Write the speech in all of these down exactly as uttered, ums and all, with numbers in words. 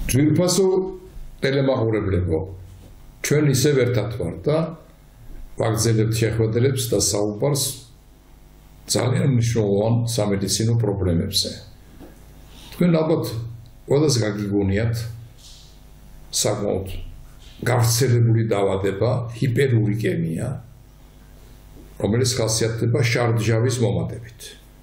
ძვირფასო ტელემაყურებლებო, ჩვენ ისევ ერთად ვართ და ვაგრძელებთ შეხვედრებს და საუბარს ძალიან მნიშვნელოვან სამედიცინო პრობლემებზე. თქვენ ალბათ ყველას გაგიგონიათ საკმაოდ გავრცელებული დაავადება ჰიპერურიკემია, რომელიც ხასიათდება შარდჟავის მომატებით.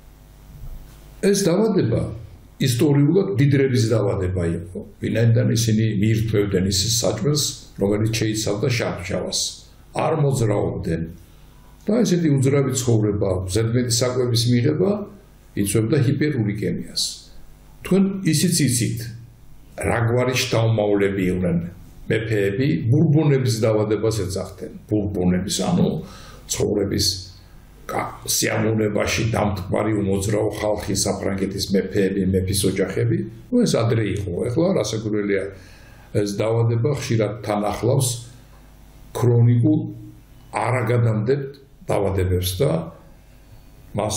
ეს დაავადება ისტორიულად დიდრების დაავადება იყო, ვინაიდან ისინი მიირთმევდნენ ის საჭმელს, რომელიც შეიცავდა შარდჟავას. არ მოძრაობდნენ და ესეთი უძრავი ცხოვრება, ზედმეტი საკვების მიღება იწვევდა ჰიპერურიკემიას. თქვენ ისიც იცით, რა გვარი შთამომავლები იყვნენ მეფეები, ბურბონების დაავადებას ეძახდნენ. ბურბონების, ანუ ცხოვრების სიამოვნებაში დამთკვარი უმოძრაო ხალხი, საფრანგეთის მეფეები, მეფის ოჯახები, ну ეს ადრე იყო. ეხლა რასაკვირველია, ეს დაავადება ხშირად თან ახლავს ქრონიკულ არაგადამდებ დაავადებებს და მას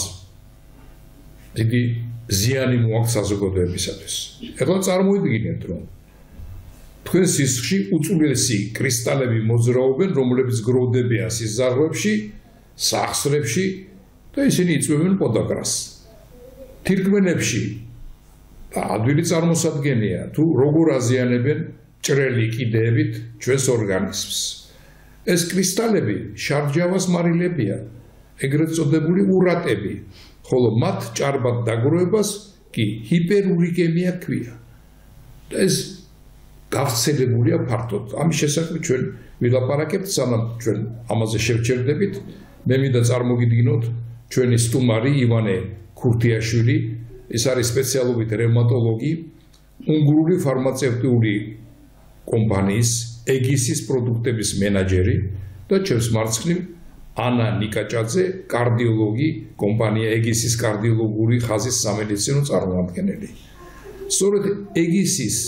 დიდი ზიანი მოაქვს საზოგადოებისათვის. ეხლა წარმოიდგინეთ, რომ თქვენ სისხლში უწვრილესი კრისტალები მოძრაობენ, რომლებიც გროვდებიან სიზარღვებში, სახსრებში და ისინი იწვევენ პოდაგრას. თირკმენებში და ადვილი წარმოსადგენია, თუ როგორ აზიანებენ ჭრელი კიდეებით ჩვენს ორგანიზმს. ეს კრისტალები შარდჟავას მარილებია, ეგრეთ წოდებული ურატები, ხოლო მათ ჭარბად დაგროვებას კი ჰიპერურიკემია ჰქვია. და ეს გავრცელებულია ფართოდ. ამის შესახებ ჩვენ ვილაპარაკებთ, სანამ ჩვენ ამაზე შევჩერდებით. მე მინდა წარმოგიდგინოთ ჩვენი სტუმარი ივანე ქურთიაშვილი, ეს არის სპეციალობით რევმატოლოგი, უნგრული ფარმაცევტიული კომპანიის ეგისის პროდუქტების მენეჯერი და ჩემს მარცხნივ ანა ნიკაჭაძე, კარდიოლოგი, კომპანია ეგისის კარდიოლოგიური ხაზის სამედიცინო წარმომადგენელი. სწორედ ეგისის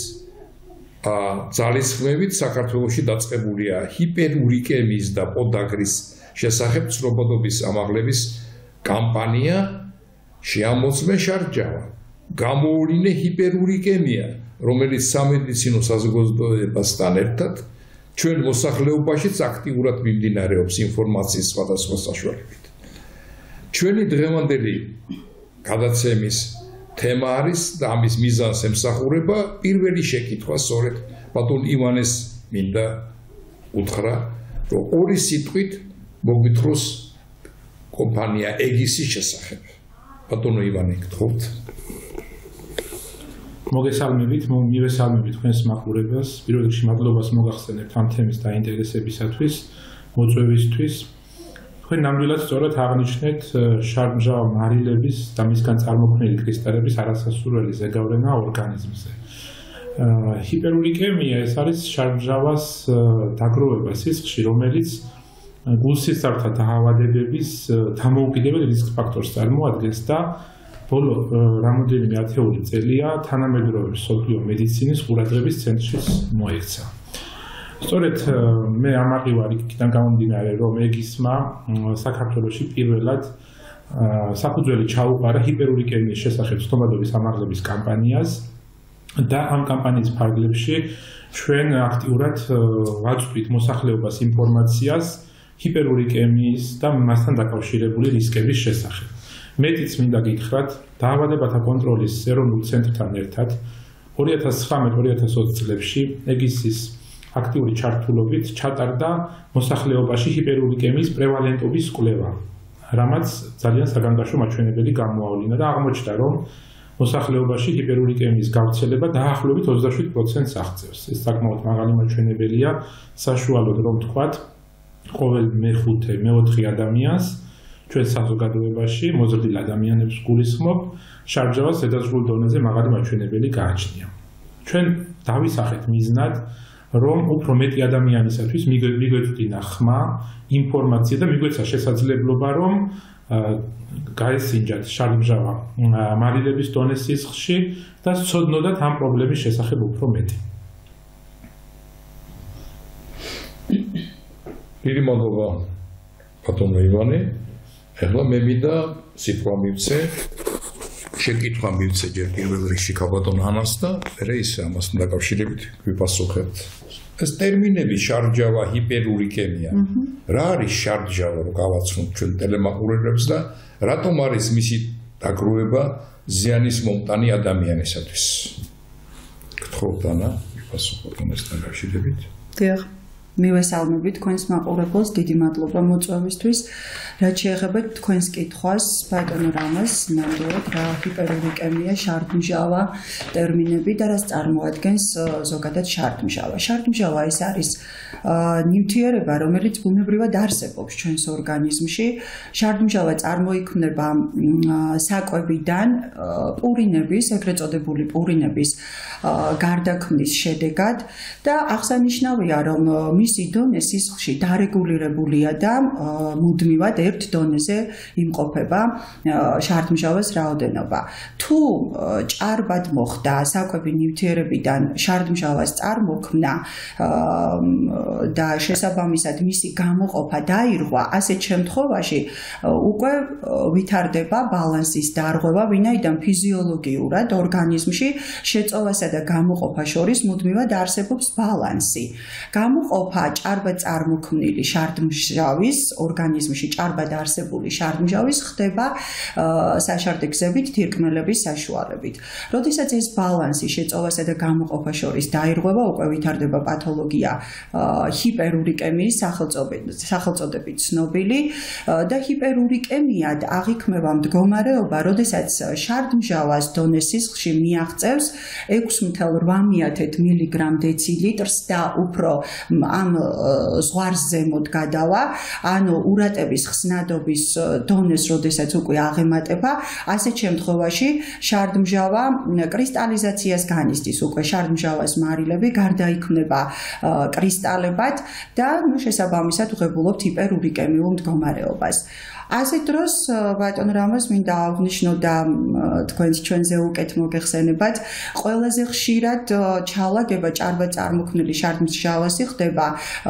ძალისხმევით საქართველოში დაწყებულია ჰიპერურიკემიის და პოდაგრის შესახებ ცნობადობის ამაღლების კამპანია შეამოწმე შარდჟავა, გამოუვლინე ჰიპერურიკემია, რომელიც სამედიცინო საზოგადოებასთან ერთად ჩვენ მოსახლეობაშიც აქტიურად მიმდინარეობს ინფორმაციის სხვადასხვა საშუალებით. ჩვენი დღევანდელი გადაცემის თემა არის და ამის მიზანს ემსახურება პირველი შეკითხვა სწორედ ბატონ ივანეს მინდა უთხრა, რომ ორი სიტყვით მოგვითხროს კომპანია ეგისის შესახებ. ბატონო ივანე, გთხოვთ. მოგესალმებით, მივესალმებით თქვენს მაყურებელს. პირველ რიგში მადლობას მოგახსენებთ ამ თემის დაინტერესებისათვის, მოწვევისთვის. თქვენ ნამდვილად სწორად აღნიშნეთ შარდჟავა მარილების და მისგან წარმოქმნილი კრისტალების არასასურველი ზეგავლენა ორგანიზმზე. ჰიპერურიკემია ეს არის შარდჟავას დაგროვება სისხლში, რომელიც გულსისხლთა დაავადებების დამოუკიდებელ რისკ ფაქტორს წარმოადგენს და ბოლო რამოდენიმე ათეული წელია თანამედროვე მსოფლიო მედიცინის ყურადღების ცენტრშიც მოექცა. სწორედ მე ამაყი ვარ იქიდან გამომდინარე, რომ ეგისმა საქართველოში პირველად საფუძველი ჩაუყარა ჰიპერურიკემიის შესახებ ცნობადობის ამაღლების კამპანიას და ამ კამპანიის ფარგლებში ჩვენ აქტიურად ვაწვდით მოსახლეობას ინფორმაციას ჰიპერურიკემიის და მასთან დაკავშირებული რისკების შესახებ. მეტიც მინდა გითხრათ, დაავადებათა კონტროლის ეროვნულ ცენტრთან ერთად ორი ათას ცხრამეტ ორი ათას ოცი წლებში ეგისის აქტიური ჩართულობით ჩატარდა მოსახლეობაში ჰიპერურიკემიის პრევალენტობის კვლევა, რამაც ძალიან საგანგაშო მაჩვენებელი გამოავლინა და აღმოჩნდა, რომ მოსახლეობაში ჰიპერურიკემიის გავრცელება დაახლოებით ოცდაშვიდ პროცენტს აღწევს. ეს საკმაოდ მაღალი მაჩვენებელია, საშუალოდ რომ ვთქვათ, ყოველ მეხუთე, მეოთხე ადამიანს ჩვენ საზოგადოებაში მოზრდილ ადამიანებს გულისხმობ, შარდჟავას ზედაზღვრულ დონეზე მაღალი მაჩვენებელი გააჩნია. ჩვენ დავისახეთ მიზნად, რომ უფრო მეტი ადამიანისათვის მიგვეწვდინა ხმა, ინფორმაცია და მიგვეცა შესაძლებლობა, რომ გაესინჯათ შარდჟავა მარილების დონე სისხლში და სცოდნოდათ ამ პრობლემის შესახებ უფრო მეტი. დიდი მადლობა ბატონო ივანე. ეხლა მე მინდა სიტყვა მივცე შეკითხვა მივცე ჯერ პირველ რიგში ქაბატონ ანას და მე ისე ამასთან დაკავშირებით ვიპასუხებთ. ეს ტერმინები შარჯავა, ჰიპერურიკემია. რა არის შარჯავა, რომ გავაცნოთ ჩვენ ტელემაყურებლებს და რატომ არის მისი დაგროვება ზიანის მომტანი ადამიანისათვის? გთხოვთ ანა, ვიპასუხოთ ამასთან დაკავშირებით. დიახ. მივესალმებით თქვენს მაყურებელს, დიდი მადლობა მოწვევისთვის. რაც შეეხება თქვენს კითხვას, ბატონო რამაზ, ნამდვილად რა ჰიპერურიკემია, შარდმჟავა, ტერმინები და რაც წარმოადგენს ზოგადად შარდმჟავა. შარდმჟავა ეს არის ნივთიერება, რომელიც ბუნებრივად არსებობს ჩვენს ორგანიზმში. შარდმჟავა წარმოიქმნება საკვებიდან პურინების, ეგრეთ წოდებული პურინების გარდაქმნის შედეგად და აღსანიშნავია, რომ მისი დონე სისხლში დარეგულირებულია და მუდმივად ერთ დონეზე იმყოფება შარდმჟავას რაოდენობა. თუ ჭარბად მოხდა საკვები ნივთიერებიდან შარდმჟავას წარმოქმნა და შესაბამისად მისი გამოყოფა დაირღვა, ასეთ შემთხვევაში უკვე ვითარდება ბალანსის დარღვევა, ვინაიდან ფიზიოლოგიურად ორგანიზმში შეწოვასა და გამოყოფას შორის მუდმივად არსებობს ბალანსი. გამოყოფა ჭარბად წარმოქმნილი შარდმჟავის, ორგანიზმში ჭარბად არსებული შარდმჟავის ხდება საშარდე გზებით, თირკმელების საშუალებით. როდესაც ეს ბალანსი შეწოვასა და გამოყოფას შორის დაირღვევა, უკვე ვითარდება პათოლოგია ჰიპერურიკემიის სახელწოდებით ცნობილი და ჰიპერურიკემიად აღიქმება მდგომარეობა, როდესაც შარდმჟავას დონე სისხლში მიაღწევს ექვსი ათეული ოთხ მილიგრამ დეცილიტრს და უფრო ამ ზღვარს ზემოთ გადავა, ანუ ურატების ხსნადობის დონეს, როდესაც უკვე აღემატება, ასეთ შემთხვევაში შარდმჟავა კრისტალიზაციას განიცდის, უკვე შარდმჟავას მარილები გარდაიქმნება კრისტალებად და შესაბამისად ვღებულობთ ჰიპერურიკემიულ მდგომარეობას. ასეთ დროს ბატონ რამაზ მინდა აღვნიშნო და თქვენს ჩვენზე უკეთ მოგეხსენებათ, ყველაზე ხშირად ჩალაგება ჭარბად წარმოქმნილი შარდმჟავასი ხდება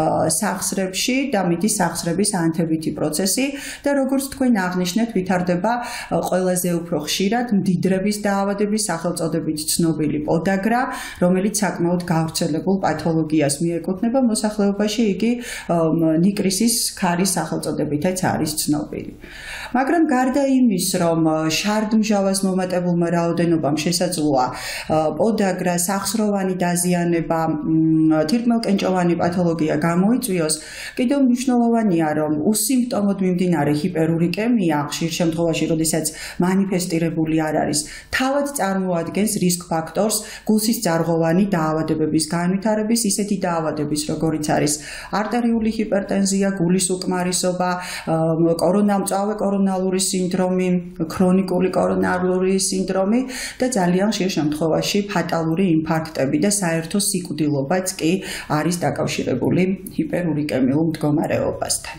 სახსრებში და მიდის სახსრების ანთებითი პროცესი და როგორც თქვენ აღნიშნეთ, ვითარდება ყველაზე უფრო ხშირად მდიდრების დაავადების სახელწოდებით ცნობილი პოდაგრა, რომელიც საკმაოდ გავრცელებულ პათოლოგიას მიეკუთვნება მოსახლეობაში, იგი ნიკრისის ქარის სახელწოდებითაც არის ცნობილი. მაგრამ გარდა იმის, რომ შარდმჟავას მომატებულმა რაოდენობამ შესაძლოა პოდაგრა, სახსროვანი დაზიანება, თირკმელკენჭოვანი პათოლოგია გამოიწვიოს, კიდევ მნიშვნელოვანია, რომ უსიმპტომოდ მიმდინარე ჰიპერურიკემია, ხშირ შემთხვევაში, როდესაც მანიფესტირებული არ არის, თავად წარმოადგენს რისკ ფაქტორს გულსის ძარღვოვანი დაავადებების განვითარების, ისეთი დაავადების, როგორიც არის არტერიული ჰიპერტენზია, გულის უკმარისობა, კორონა მწვავე კორონალური სინდრომი, ქრონიკული კორონალური სინდრომი და ძალიან ხშირ შემთხვევაში ფატალური ინფარქტები და საერთო სიკვდილობაც კი არის დაკავშირებული ჰიპერურიკემიულ მდგომარეობასთან.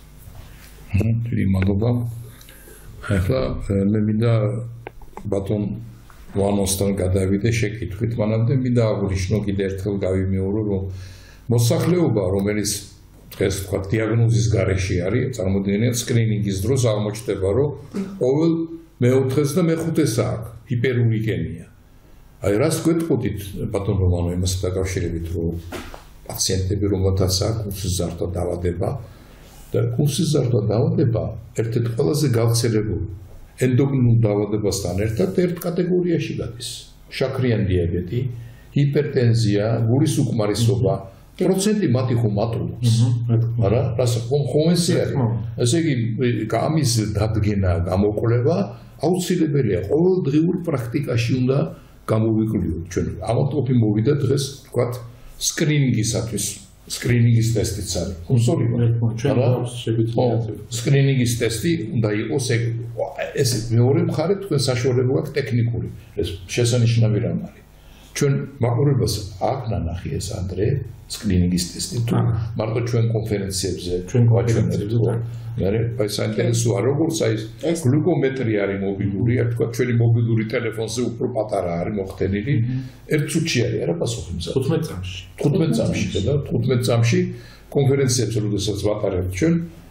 დიდი მადლობა. ახლა მე მინდა ბატონ ვანოსთან გადავიდე შეკითხვით, მანამდე მინდა აღვნიშნო კიდევ ერთხელ გავიმეორო, რომ მოსახლეობა, რომელიც დღეს თქვა დიაგნოზის გარეშე არის, წარმოიდგინეთ სკრინინგის დროს აღმოჩნდება, რომ ყოველ მეოთხეს და მეხუთეს აქვს ჰიპერურიკემია. აი რას გვეტყოდით ბატონ რომანო იმასთან დაკავშირებით, რომ პაციენტები რომელთაც აქვს გულსიზარდო დაავადება და გულსიზარდო დაავადება ერთ-ერთ ყველაზე გავრცელებული ენდოკრინულ დაავადებასთან ერთად ერთ კატეგორიაში გადის. შაქრიანი დიაბეტი, ჰიპერტენზია, გულის უკმარისობა პროცენტი მათი ხომ ატყუებს. არა, რასა ხომენსი არის. ესე იგი, ამის დადგენა, გამოკვლევა აუცილებელია. ყოველდღიურ პრაქტიკაში უნდა გამოვიკვლიოთ ჩვენ. ამათოფი მოვიდა დღეს, ვთქვათ, სკრინინგისათვის. სკრინინგის ტესტიც არის. უსწორია. არა, სკრინინგის ტესტი უნდა იყოს ეს მეორე მხარე თქვენ საშუალება აქვს ტექნიკური. ეს შესანიშნავი რამ არის. ჩვენ მაყურებელს აქ ნანახი ეს ანდრე სკრინინგის ტესტი თუ მარტო ჩვენ კონფერენციებზე ჩვენ გვაჩვენებთ მე აი საინტერესოა როგორც აი გლუკომეტრი არის მობილური აი თქვა ჩვენი მობილური ტელეფონზე უფრო პატარა არის მოხდენილი ერთ წუთში არის არა პასუხი მზად თხუთმეტ წამში თხუთმეტ წამში და თხუთმეტ წამში კონფერენციებზე როდესაც ვატარებთ ჩვენ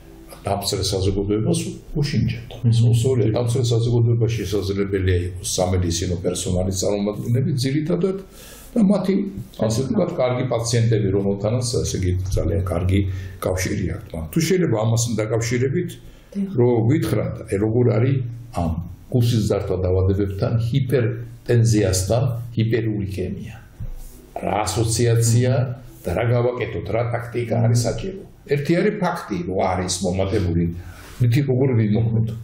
დამცრე საზოგადოებას უშინჯებთ. სწორედ დამცრე საზოგადოებაში შესაძლებელია იყოს სამედიცინო პერსონალის წარმომადგენლები ძირითადად და მათი ასე ვთქვათ, კარგი პაციენტები, რომელთანაც ესე იგი ძალიან კარგი კავშირი აქვთ. თუ შეიძლება ამასთან დაკავშირებით, რომ გითხრათ, როგორ არის ამ გულსიზრდართა დაავადებებთან ჰიპერტენზიასთან ჰიპერურიკემია. რა ასოციაცია და რა გავაკეთოთ, რა ტაქტიკა არის საჭირო. ერთი არის ფაქტი, რომ არის მომატებული, მითი როგორ ვიმოქმედოთ.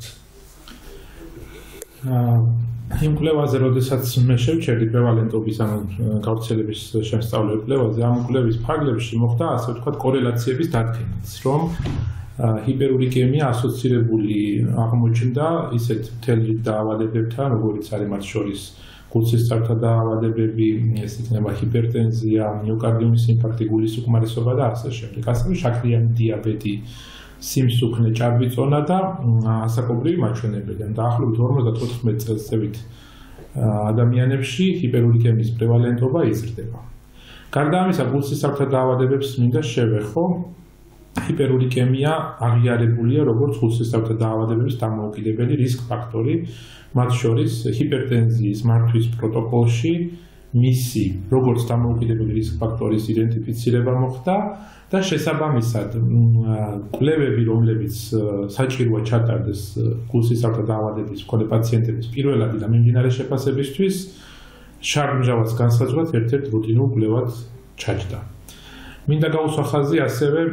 იმ კვლევაზე, როდესაც მე შევჩერდი პრევალენტობის ან გავრცელების შემსწავლელ კვლევაზე, ამ კვლევის ფარგლებში მოხდა ასე ვთქვათ კორელაციების დადგენაც, რომ ჰიპერურიკემია ასოცირებული აღმოჩნდა ისეთ მთელ რიგ დაავადებებთან, როგორიც არის მათ შორის გულსისწრაფთა დაავადებები, ეს იქნება ჰიპერტენზია, მიოკარდიუმის ინფარქტი, გულის უკმარისობა და ასე შემდეგ. ასევე შაქრიანი დიაბეტი, სიმსუქნე, ჭარბიწონა და ასაკობრივი მაჩვენებელი. დაახლოებით ორმოცდაოთხმეტ წელიწადით ადამიანებში ჰიპერურიკემიის პრევალენტობა იზრდება. გარდა ამისა, გულსისწრაფთა დაავადებებს მინდა შევეხო. ჰიპერურიკემია აღიარებულია როგორც გულსისწრაფთა დაავადებების დამოუკიდებელი რისკ ფაქტორი, მათ შორის ჰიპერტენზიის მართვის პროტოკოლში მისი როგორც დამოუკიდებელი რისკ ფაქტორის იდენტიფიცირება მოხდა და შესაბამისად კვლევები, რომლებიც საჭიროა ჩატარდეს გულსისწრაფთა დაავადების მქონე პაციენტების პირველადი და მიმდინარე შეფასებისთვის, შარდმჟავას განსაზღვრად ერთ-ერთ რუტინულ კვლევად ჩაჯდა. მინდა გავუსვა ხაზი ასევე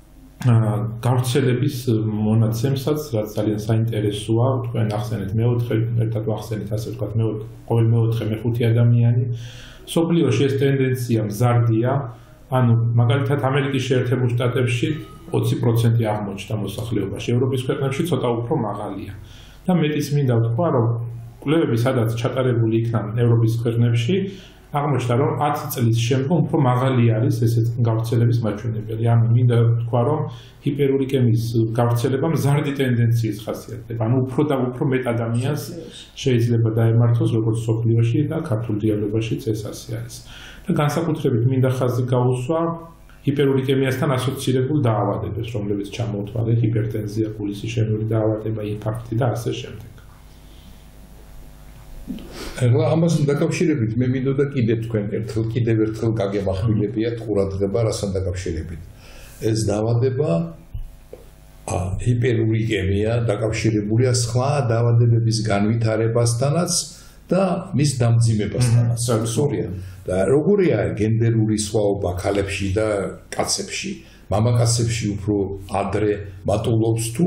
გავრცელების მონაცემსაც, რაც ძალიან საინტერესოა, თქვენ ახსენეთ მეოთხე, ერთად ვახსენეთ ასე ვთქვათ, ყოველ მეოთხე მეხუთე ადამიანი. სოფლიოში ეს ტენდენცია მზარდია, ანუ მაგალითად ამერიკის შეერთებულ შტატებში ოცი პროცენტი აღმოჩნდა მოსახლეობაში, ევროპის ქვეყნებში ცოტა უფრო მაღალია. და მეტიც მინდა ვთქვა, რომ კვლევები სადაც ჩატარებული იქნა ევროპის ქვეყნებში, აღმოჩნდა, რომ ათი წლის შემდგომ უფრო მაღალი არის ესეთ გავრცელების მაჩვენებელი. ანუ მინდა ვთქვა, რომ ჰიპერურიკემიის გავრცელება მზარდი ტენდენციის ხასიათდება. ანუ უფრო და უფრო მეტ ადამიანს შეიძლება დაემართოს როგორც სოფლიოში და ქართულ დიალოგებაშიც ეს ასე არის. და განსაკუთრებით მინდა ხაზი გაუსვა ჰიპერურიკემიასთან ასოცირებულ დაავადებებს, რომლებიც ჩამოუთვალეთ, ჰიპერტენზია, გულის იშემური დაავადება, ინფარქტი და ასე შემდეგ. ახლა ამასთან დაკავშირებით მე მინდოდა კიდევ თქვენ ერთხელ კიდევ ერთხელ გაგემახვილებიათ ყურადღება რასთან დაკავშირებით. ეს დაავადება ჰიპერურიკემია დაკავშირებულია სხვა დაავადებების განვითარებასთანაც და მის დამძიმებასთანაც. სწორია. და როგორია გენდერული სხვაობა ქალებში და კაცებში? მამაკაცებში უფრო ადრე მატულობს თუ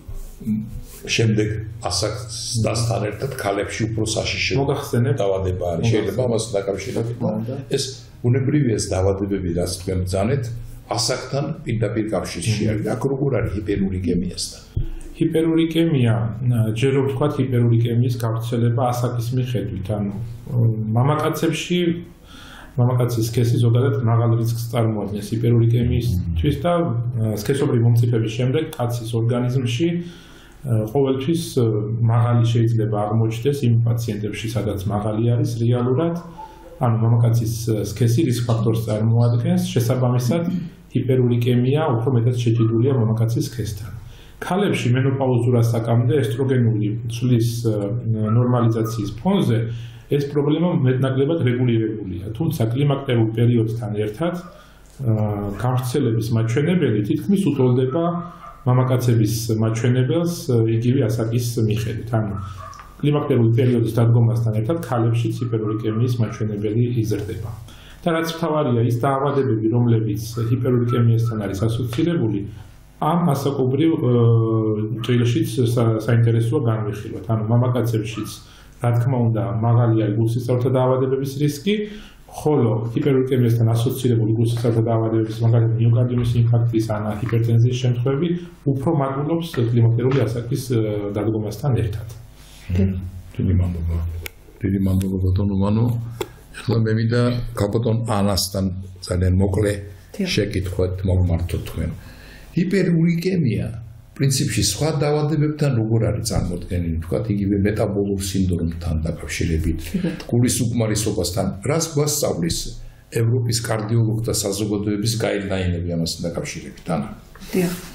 შემდეგ ასაკთან ერთად ქალებში უფრო საშიში დაავადება არის. შეიძლება ამასთან დაკავშირებით ეს ბუნებრივია ეს დაავადებები, რაც თქვენ ბრძანეთ, ასაკთან პირდაპირ კავშირში არის. აქ როგორ არის ჰიპერურიკემიასთან? ჰიპერურიკემია, ჯერ რომ ვთქვათ ჰიპერურიკემიის გავრცელება ასაკის მიხედვით, ანუ მამაკაცებში მამაკაცის სქესი ზოგადად მაღალ რისკს წარმოადგენს ჰიპერურიკემიისთვის და სქესობრივი მომწიფების შემდეგ კაცის ორგანიზმში ყოველთვის მაღალი შეიძლება აღმოჩნდეს იმ პაციენტებში, სადაც მაღალი არის რეალურად, ანუ მამაკაცის სქესი რისკ ფაქტორს წარმოადგენს, შესაბამისად ჰიპერურიკემია უფრო მეტად შეჭიდულია მამაკაცის სქესთან. ქალებში მენოპაუზურ ასაკამდე ესტროგენული ცვლის ნორმალიზაციის ფონზე ეს პრობლემა მეტნაკლებად რეგულირებულია, თუმცა კლიმაკტერულ პერიოდთან ერთად გავრცელების მაჩვენებელი თითქმის უტოლდება მამაკაცების მაჩვენებელს იგივე ასაკის მიხედვით. ანუ კლიმაკტერული პერიოდის დადგომასთან ერთად ქალებშიც ჰიპერურიკემიის მაჩვენებელი იზრდება. და რაც მთავარია, ის დაავადებები, რომლებიც ჰიპერურიკემიასთან არის ასოცირებული, ამ ასაკობრივ ჭრილშიც საინტერესოა განვიხილოთ. ანუ მამაკაცებშიც, რა თქმა უნდა, მაღალია გულსისწრაფთა დაავადებების რისკი, ხოლო ჰიპერურიკემიასთან ასოცირებული გულსისწრაფთა დაავადებების, მაგალითად მიოკარდიუმის ინფარქტის ან ჰიპერტენზიის შემთხვევები, უფრო მატულობს კლიმაკტერული ასაკის დადგომასთან ერთად. დიდი მადლობა. დიდი მადლობა ბატონო მანო. ახლა მე მინდა გაბატონ ანასთან ძალიან მოკლე შეკითხვით მოგმართოთ თქვენ. ჰიპერურიკემია პრინციპში სხვა დაავადებებთან როგორ არის წარმოდგენილი, თქვათ იგივე მეტაბოლურ სინდრომთან დაკავშირებით, გულის უკმარისობასთან, რას გვასწავლის ევროპის კარდიოლოგთა საზოგადოების გაიდლაინები ამასთან დაკავშირებით? ანა. დიახ.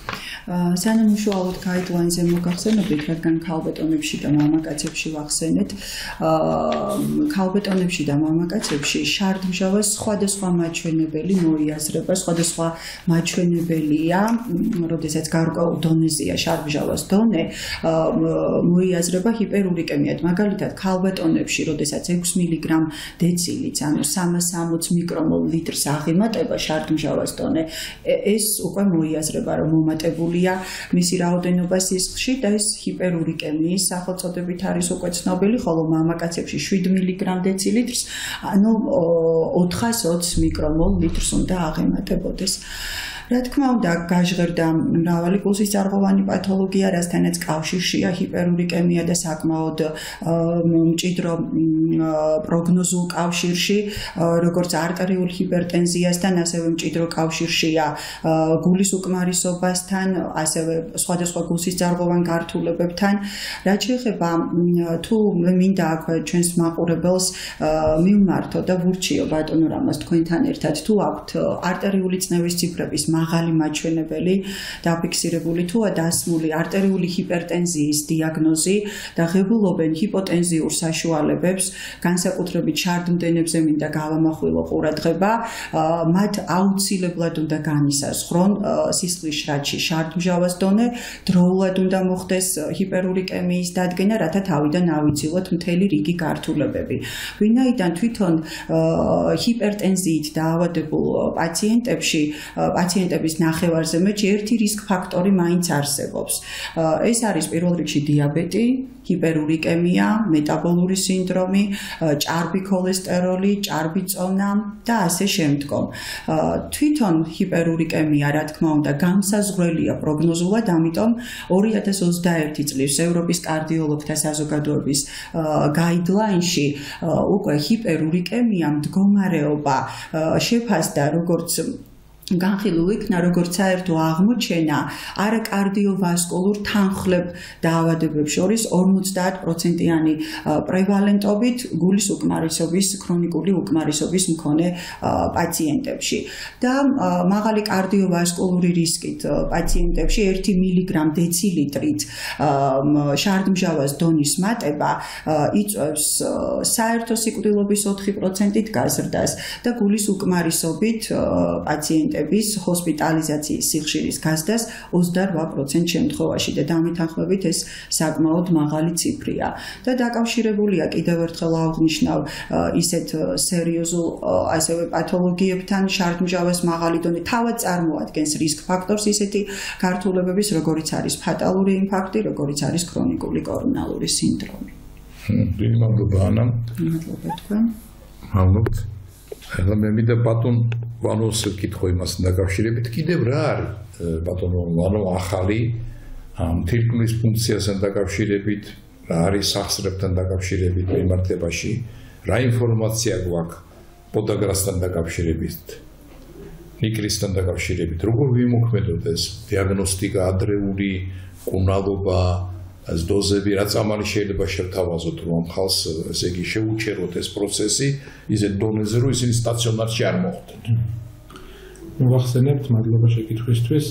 სანამ უშუალოდ გაიდლაინზე მოგახსენებით, რადგან ქალბეტონებში და მამაკაცებში ვახსენეთ, ქალბეტონებში და მამაკაცებში შარდმჟავას სხვადასხვა მაჩვენებელი მოიაზრება, სხვადასხვა მაჩვენებელია, როდესაც გარკვეულ დონეზეა შარდმჟავას დონე, მოიაზრება ჰიპერურიკემიად. მაგალითად, ქალბეტონებში, როდესაც ექვსი მილიგრამ დეცილიც, ანუ სამას ორმოცდაოთხ მიკრომოლ ლიტრს აღიმატება შარდმჟავას დონე, ეს უკვე მოიაზრება, რომ მომატებულია მისი რაოდენობა სისხლში და ეს ჰიპერურიკემიის სახელწოდებით არის უკვე ცნობილი, ხოლო მამაკაცებში შვიდ მილიგრამ დეცილიტრს, ანუ ოთხას ოცდაოთხ მიკრომოლ litrს უნდა აღემატებოდეს. რა თქმა უნდა, გაჟღერდა მრავალი გულსისწარღოვანი პათოლოგია, რასთანაც კავშირშია ჰიპერურიკემია და საკმაოდ მჭიდრო პროგნოზულ კავშირში, როგორც არტერიული ჰიპერტენზიასთან, ასევე მჭიდრო კავშირშია გულის უკმარისობასთან, ასევე სხვადასხვა გულსისწარღოვან გართულებებთან. რაც შეეხება თუ მინდა აქ ჩვენს მაყურებელს მივმართო და ვურჩიო ბატონო რამას თქვენთან ერთად, თუ აქვთ არტერიული წნევის ციფრების მაღალი მაჩვენებელი დაფიქსირებული თუ დასმული არტერიული ჰიპერტენზიის დიაგნოზი და ღებულობენ ჰიპოტენზიურ საშუალებებს, განსაკუთრებით შარდმდენებზე მინდა გავამახვილო ყურადღება, მათ აუცილებლად უნდა განისაზღვრონ სისხლის შრატში შარდმჟავას დონე, დროულად უნდა მოხდეს ჰიპერურიკემიის დადგენა, რათა თავიდან ავიცილოთ მთელი რიგი გართულებები. ვინაიდან თვითონ ჰიპერტენზიით დაავადებულ პაციენტებში პაციენტ ნახევარზე მეტი ერთი რისკ ფაქტორი მაინც არსებობს. ეს არის პირველ რიგში დიაბეტი, ჰიპერურიკემია, მეტაბოლური სინდრომი, ჭარბი ქოლესტეროლი, ჭარბი წონა და ასე შემდგომ. თვითონ ჰიპერურიკემია, რა თქმა უნდა, განსაზღვრელია პროგნოზულად, ამიტომ ორი ათას ოცდაერთი წლის ევროპის კარდიოლოგთა საზოგადოების გაიდლაინში უკვე ჰიპერურიკემია მდგომარეობა შეფასდა როგორც განხილულ იქნა როგორც საერთო აღმოჩენა არაკარდიოვასკულურ თანხლებ დაავადებებს შორის ორმოცდაათ პროცენტიანი პრევალენტობით გულის უკმარისობის, ქრონიკული უკმარისობის მქონე პაციენტებში. და მაღალი კარდიოვასკულური რისკით პაციენტებში ერთი მილიგრამ დეცილიტრით შარდმჟავას დონის მატება იწვევს საერთო სიკვდილობის ოთხი პროცენტით გაზრდას და გულის უკმარისობით პაციენტებში ჰოსპიტალიზაციის სიხშირის გაზრდას ოცდარვა პროცენტ შემთხვევაში და დამეთანხმებით ეს საკმაოდ მაღალი ციფრია. და დაკავშირებულია კიდევ ერთხელ აღნიშნავ ისეთ სერიოზულ ასევე პათოლოგიებთან შარდმჟავას მაღალი დონე თავად წარმოადგენს რისკ ფაქტორს ისეთი გართულებების, როგორიც არის ფატალური ინფარქტი, როგორიც არის ქრონიკული კორონალური სინდრომი. მადლობა ანა. მადლობა თქვენ. მადლობთ. ახლა მე მინდა ბატონ ვანოს კითხვა იმასთან დაკავშირებით, კიდევ რა არის ბატონო ვანო ახალი თირკმლის ფუნქციასთან დაკავშირებით, რა არის სახსრებთან დაკავშირებით მიმართებაში, რა ინფორმაცია გვაქვს პოდაგრასთან დაკავშირებით, ნიკრისთან დაკავშირებით, როგორ ვიმოქმედოთ ეს დიაგნოსტიკა, ადრეული კუნალობა, ეს დოზები, რაც ამალი შეიძლება შევთავაზოთ, რომ ამ ხალხს ესე იგი შეუჩეროთ ეს პროცესი ისეთ დონეზე, რომ ისინი სტაციონარში არ მოხვდნენ. მოგახსენებთ, მადლობა შეკითხვისთვის.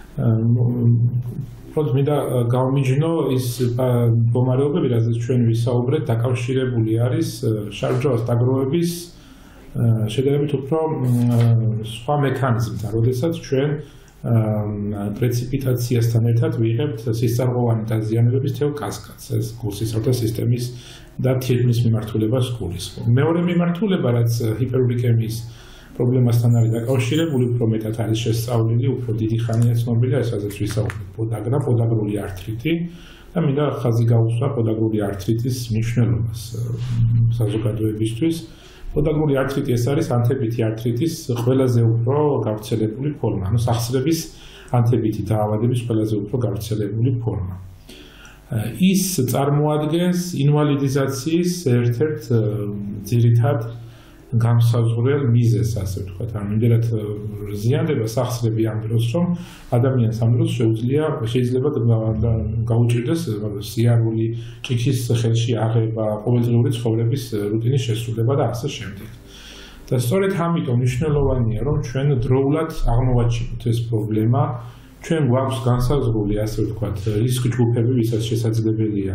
პროდუქტ მინდა გავმიჯნო ის მდგომარეობები, რაზეც ჩვენ ვისაუბრეთ, დაკავშირებული არის შარდმჟავას დაგროვების შედარებით უფრო სხვა მექანიზმთან, როდესაც ჩვენ პრეციპიტაციასთან ერთად ვიღებთ სისწარღოვანი დაზიანებების თელ კასკადს, ეს გულსისრათა სისტემის და თირკმლის მიმართულებას გულისხმობს. მეორე მიმართულება, რაც ჰიპერურიკემიის პრობლემასთან არის დაკავშირებული, უფრო მეტად არის შესწავლილი, უფრო დიდი ხანია ცნობილია, ესაც ვისაუბრეთ პოდაგრა, პოდაგრული ართრიტი და მინდა ხაზი გაუსვა პოდაგრული ართრიტის მნიშვნელობას საზოგადოებისთვის. პოდაგრული ართრიტი ეს არის ანთებითი ართრიტის ყველაზე უფრო გავრცელებული ფორმა, ანუ სახსრების ანთებითი დაავადების ყველაზე უფრო გავრცელებული ფორმა. ის წარმოადგენს ინვალიდიზაციის ერთ-ერთ ძირითად განსაზღვრელ მიზეზს, ასე ვთქვათ, ანუ იმდენად ზიანდება სახსრები ამ დროს, რომ ადამიანს ამ დროს შეუძლია შეიძლება გაუჭირდეს სიარული, ჭიქის ხელში აღება, ყოველდღიური ცხოვრების რუტინის შესრულება და ასე შემდეგ. და სწორედ ამიტომ მნიშვნელოვანია, რომ ჩვენ დროულად აღმოვაჩინოთ ეს პრობლემა ჩვენ გვაქვს განსაზღვრული, ასე ვთქვათ, რისკ ჯგუფები, ვისაც შესაძლებელია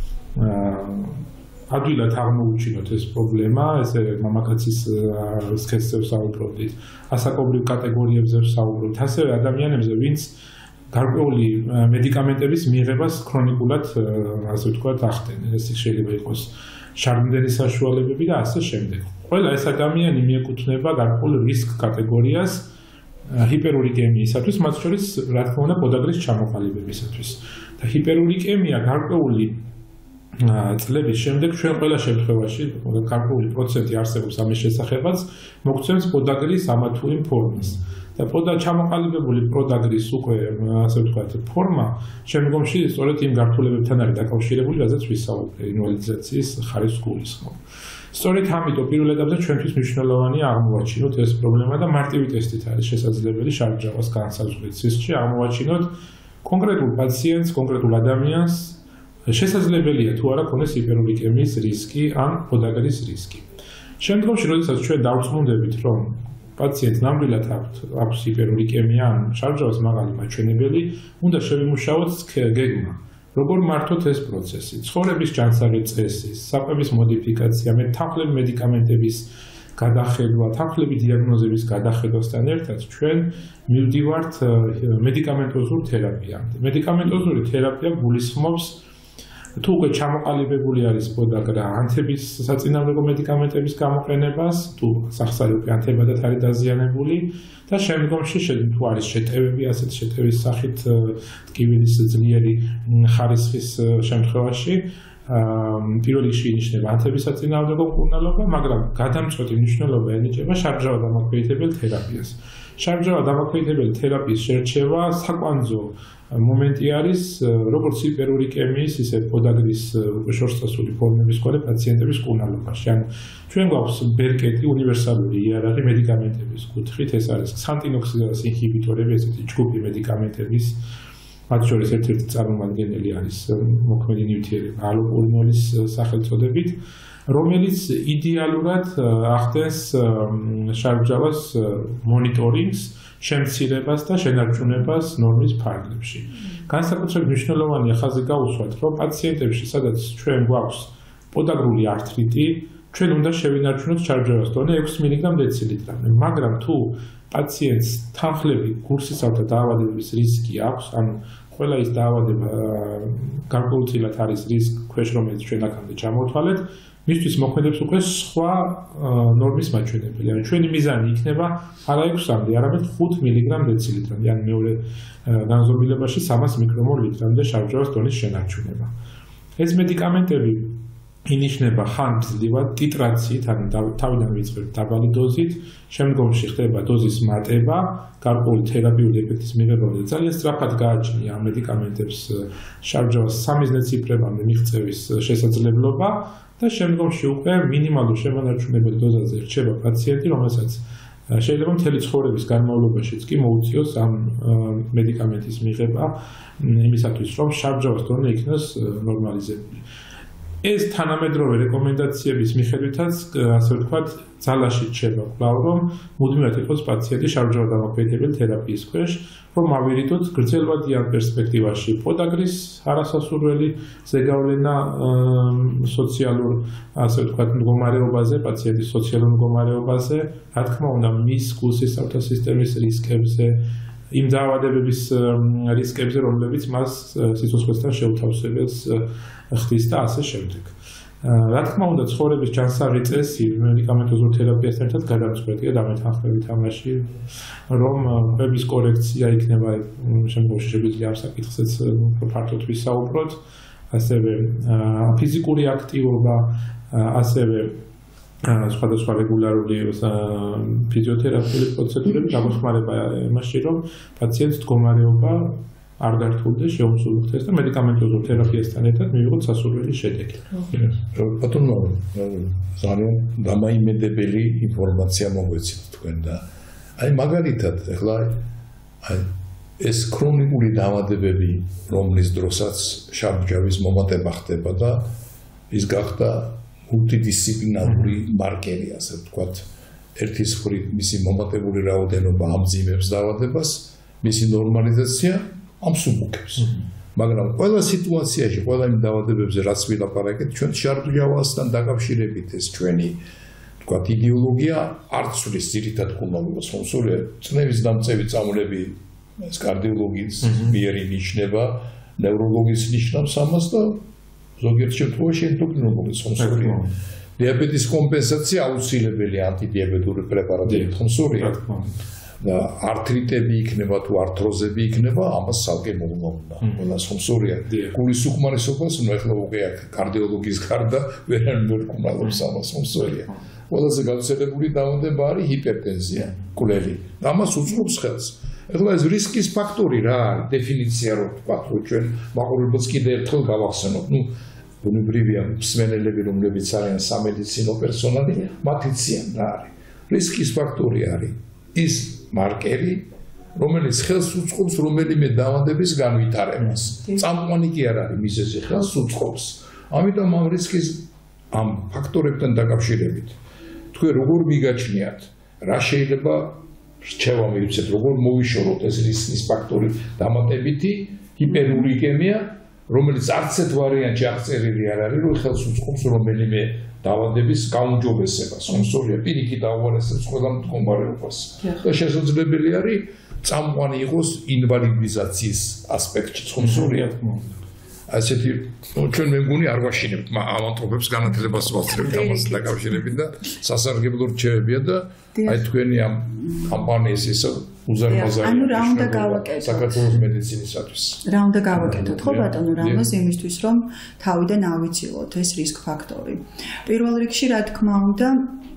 ადვილად აღმოუჩინოთ ეს პრობლემა, ესე მამაკაცის სქესზე ვსაუბრობდით, ასაკობრივ კატეგორიებზე ვსაუბრობთ, ასევე ადამიანებზე, ვინც გარკვეული მედიკამენტების მიღებას ქრონიკულად, ასე ვთქვათ, ახდენენ. ეს შეიძლება იყოს შარდმდენის საშუალებები და ასე შემდეგ. ყველა ეს ადამიანი მიეკუთვნება გარკვეულ რისკ კატეგორიას ჰიპერურიკემიისათვის, მათ შორის, რა თქმა უნდა, პოდაგრის ჩამოყალიბებისათვის. და ჰიპერურიკემია გარკვეული წლების შემდეგ ჩვენ ყველა შემთხვევაში გარკვეული პროცენტი არსებობს ამის შესახებაც, მოგცემს პოდაგრის ამა თუ იმ ფორმას. და პოდა ჩამოყალიბებული პოდაგრის უკვე, ასე ვთქვათ, ფორმა შემდგომში სწორედ იმ გართულებებთან არის დაკავშირებული, რაზეც ვისაუბრე, ინვალიდიზაციის ხარისხს გულისხმობ. სწორედ ამიტომ პირველ ეტაპზე ჩვენთვის მნიშვნელოვანია აღმოვაჩინოთ ეს პრობლემა და მარტივი ტესტით არის შესაძლებელი შარდმჟავას განსაზღვრით სისხლში აღმოვაჩინოთ კონკრეტულ პაციენტს, კონკრეტულ ადამიანს შესაძლებელია თუ არა ქონდეს ჰიპერურიკემიის რისკი ან პოდაგრის რისკი. შემდგომში, როდესაც ჩვენ დავწმუნდებით, რომ პაციენტს ნამდვილად აქვს ჰიპერურიკემია ან შარდმჟავას მაღალი მაჩვენებელი, უნდა შევიმუშაოთ გეგმა. როგორ მართოთ ეს პროცესი? ცხოვრების ჯანსაღი წესი, საკვების მოდიფიკაცია, მეთანხმები მედიკამენტების გადახედვა, თანხლები დიაგნოზების გადახედვასთან ერთად ჩვენ მივდივართ მედიკამენტოზურ თერაპიამდე. მედიკამენტოზური თერაპია გულისხმობს თუ უკვე ჩამოყალიბებული არის პოდაგრა ანთების საწინააღმდეგო მედიკამენტების გამოყენებას, თუ სახსარებრივი ანთებადად არის დაზიანებული და შემდგომში თუ არის შეტევები, ასეთ შეტევის სახით ტკივილის ძლიერი ხარისხის შემთხვევაში პირველ რიგში ინიშნება ანთების საწინააღმდეგო მკურნალობა, მაგრამ გადამწყვეტი მნიშვნელობა ენიჭება შარდმჟავად დამოქმედებელ თერაპიას. შარდმჟავად დამოქმედებელი თერაპიის შერჩევა საკვანძო მომენტი არის როგორც ჰიპერურიკემიის, ისე პოდაგრის შორსწასული ფორმების მქონე პაციენტების მკურნალობაში. ანუ ჩვენ გვაქვს ბერკეტი უნივერსალური იარაღი მედიკამენტების კუთხით, ეს არის ქსანტინოქსიდაზის ინჰიბიტორები, ესეთი ჯგუფი მედიკამენტების, მათ შორის ერთ-ერთი წარმომადგენელი არის მოქმედი ნივთიერება ალოპურინოლის სახელწოდებით, რომელიც იდეალურად ახდენს შარდმჟავას მონიტორინგს, შემცირებას და შენარჩუნებას ნორმის ფარგლებში. განსაკუთრებით მნიშვნელოვანია ხაზი გაუსვათ, რომ პაციენტებში, სადაც ჩვენ გვაქვს პოდაგრული ართრიტი, ჩვენ უნდა შევინარჩუნოთ შარდმჟავას დონე ექვსი მილიგრამ დეცილიტრამდე, მაგრამ თუ პაციენტს თანხლები გულსისავთა დაავადების რისკი აქვს, ანუ ყველა ის დაავადება გარკვეულწილად არის რისკ ქვეშ, რომელიც ჩვენ აქამდე ჩამოვთვალეთ, მისთვის მოქმედებს უკვე სხვა ნორმის მაჩვენებელი. ანუ ჩვენი მიზანი იქნება არა ექვსამდე, არამედ ხუთ მილიგრამ დეცილიტრამდე, ანუ მეორე განზომილებაში სამას მიკრომოლ litrამდე შარდმჟავას დონის შენარჩუნება. ეს მედიკამენტები ინიშნება ხანგრძლივად ტიტრაციით, ანუ თავიდან ვიწყებთ დაბალი დოზით, შემდგომში ხდება დოზის მატება, გარკვეული თერაპიული ეფექტის მიღება და ძალიან სწრაფად გააჩნია ამ მედიკამენტებს შარდმჟავას სამიზნე ციფრებამდე მიღწევის შესაძლებლობა და შემდგომში უკვე მინიმალურ შემონარჩუნებელ დოზაზე რჩება პაციენტი, რომელსაც შეიძლება მთელი ცხოვრების განმავლობაშიც კი მოუწიოს ამ მედიკამენტის მიღება იმისათვის, რომ შარდმჟავას დონე იქნას ნორმალიზებული. ეს თანამედროვე რეკომენდაციების მიხედვითაც, ასე ვთქვათ, ძალაში რჩება კვლავ, რომ მუდმივად იყოს პაციენტი შარდმჟავად დამოქმედებელი თერაპიის ქვეშ, რომ ავირიდოთ გრძელვადიან პერსპექტივაში პოდაგრის არასასურველი ზეგავლენა სოციალურ, ასე ვთქვათ, მდგომარეობაზე, პაციენტის სოციალურ მდგომარეობაზე, რა თქმა უნდა, მის გულსისავთა სისტემის რისკებზე, იმ დაავადებების რისკებზე, რომლებიც მას სიცოცხლესთან შეუთავსებელს ხდის და ასე შემდეგ. რა თქმა უნდა, ცხოვრების ჯანსაღი წესი მედიკამენტოზურ თერაპიასთან ერთად გადამწყვეტია დამეთანხმებით ამაში, რომ ყების კორექცია იქნება შემდგომში შეგვიძლია ამ საკითხზეც ფართოდ ვისაუბროთ, ასევე ფიზიკური აქტივობა, ასევე სხვადასხვა რეგულარული ფიზიოთერაპიული პროცედურები გამოხმარება იმაში, რომ პაციენტს მდგომარეობა არ გართულდეს, შეუმსუბუქდეს და მედიკამენტოზურ თერაპიასთან ერთად მივიღოთ სასურველი შედეგი. ბატონო, ძალიან დამაიმედებელი ინფორმაცია მოგვეცით თქვენ და აი მაგალითად, ახლა აი ეს ქრონიკული დაავადებები, რომლის დროსაც შარდმჟავის მომატება ხდება და ის გახდა მულტიდისციპლინარული მარკერი, ასე ვთქვათ, ერთის მხრივ მისი მომატებული რაოდენობა ამძიმებს დაავადებას, მისი ნორმალიზაცია ამ სუბუქებს. მაგრამ ყველა სიტუაციაში, ყველა იმ დაავადებებზე, რაც ვილაპარაკეთ, ჩვენ შარდმჟავასთან დაკავშირებით ეს ჩვენი თქვათ იდეოლოგია არ ცვლის ძირითად კულტურას, ხომსურია წნევის დამწევი წამლები ეს კარდიოლოგიის მიერ ინიშნება, ნევროლოგიის ნიშნავს ამას და ზოგიერთ შემთხვევაში ენდოკრინოლოგიის ხომსურია. დიაბეტის კომპენსაცია აუცილებელი ანტიდიაბეტური პრეპარატებით ხომსურია. და ართრიტები იქნება თუ ართროზები იქნება, ამას ცალკე მოუნა. ყველა ხომსურია. გულის უკმარისობას, ნუ ეხლა უკვე კარდიოლოგიის გარდა ვერანაირ ვერ კუმალობს ამას ხომსურია. ყველაზე გავრცელებული დაავადება არის ჰიპერტენზია, კვლელი. ამას უწყობს ხელს. ეხლა ეს რისკის ფაქტორი რა არის? დეფინიცია რო ვთქვათ, რომ ჩვენ მაყურებელს კიდე ერთხელ გავახსენოთ. ნუ ბუნებრივია მსმენელები, რომლებიც არიან სამედიცინო პერსონალი, მათ იციან რა არის. რისკის ფაქტორი არის ის მარკერი, რომელიც ხელს უწყობს რომელიმე დაავადების განვითარებას. წამყვანი კი არ არის მიზეზი, ხელს უწყობს. ამიტომ ამ რისკის ამ ფაქტორებთან დაკავშირებით თქვენ როგორ მიგაჩნიათ, რა შეიძლება რჩევა მივცეთ, როგორ მოვიშოროთ ეს რისკის ფაქტორი დამატებითი ჰიპერურიკემია, რომელიც არც ერთ ვარიანტში აღწერილი არ არის, რომ ხელს უწყობს რომელიმე დაავადების გაუმჯობესებას, ხომსურია პირიქით აუარესებს ყველა მდგომარეობას. და შესაძლებელი არის წამყვანი იყოს ინვალიდიზაციის ასპექტში, ხომსურია. ასეთი ჩვენ მე მგონი არ ვაშინებთ ამანტობებს განათლებას ვაძლევთ ამასთან დაკავშირებით და სასარგებლო რჩევებია და აი თქვენი ამ კამპანიის ის უზარმაზარი ანუ რა უნდა გავაკეთოთ საქართველოს მედიცინისათვის რა უნდა გავაკეთოთ ხო ბატონო რამას იმისთვის რომ თავიდან ავიცილოთ ეს რისკ ფაქტორი პირველ რიგში რა თქმა უნდა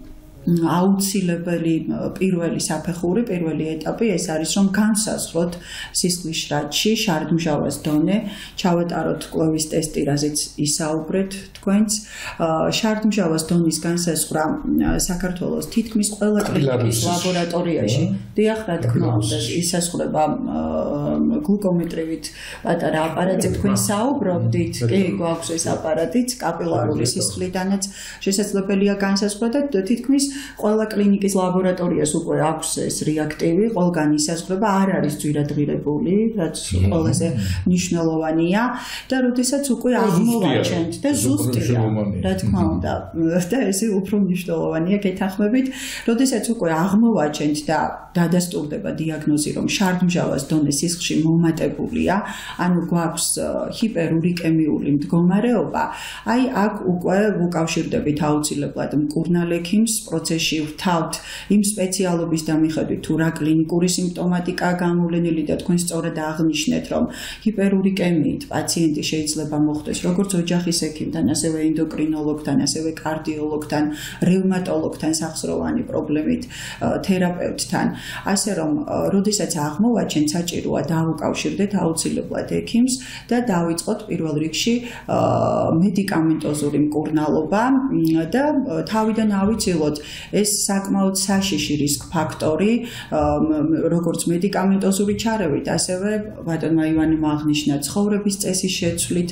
აუცილებელი პირველი საფეხური, პირველი ეტაპი ეს არის რომ განსაზღვროთ სისხლის შრატში შარდმჟავას დონე, ჩავატაროთ კვლევის ტესტი, რაზეც ისაუბრეთ თქვენც. შარდმჟავას დონის განსაზღვრა საქართველოს თითქმის ყველა კლინიკის ლაბორატორიაში. დიახ, რა თქმა უნდა, ისასწრება გლუკომეტრივით პატარა აპარატზე თქვენ საუბრობდით, კი, გვაქვს ეს აპარატიც კაპილარული სისხლიდანაც შესაძლებელია განსაზღვრა და თითქმის ყველა კლინიკის ლაბორატორიას უკვე აქვს ეს რეაქტივი, ყველგან ისაზღვრება, არ არის ძვირადღირებული, რაც ყველაზე მნიშვნელოვანია და როდესაც უკვე აღმოვაჩენთ და ზუსტია, რა თქმა უნდა, და ეს უფრო მნიშვნელოვანია გეთანხმებით, როდესაც უკვე აღმოვაჩენთ და დადასტურდება დიაგნოზი, რომ შარდმჟავას დონე სისხლში მომატებულია, ანუ გვაქვს ჰიპერურიკემიული მდგომარეობა, აი აქ უკვე ვუკავშირდებით აუცილებლად მკურნალ ექიმს პროცესში ვთავთ იმ სპეციალობის დამიხედვით თუ რა კლინიკური სიმპტომატიკაა გამოვლენილი და თქვენ სწორად აღნიშნეთ რომ ჰიპერურიკემიით პაციენტი შეიძლება მოხდეს როგორც ოჯახის ექიმთან, ასევე ენდოკრინოლოგთან, ასევე კარდიოლოგთან, რევმატოლოგთან, სახსროვანი პრობლემით თერაპევტთან, ასე რომ როდესაც აღმოვაჩენთ საჭიროა დავუკავშირდეთ აუცილებლად ექიმს და დავიწყოთ პირველ რიგში მედიკამენტოზური მკურნალობა და თავიდან ავიცილოთ ეს საკმაოდ საშიში რისკ ფაქტორი, როგორც მედიკამენტოზური ჩარევით, ასევე ბატონმა ივანემ აღნიშნა ცხოვრების წესის შეცვლით,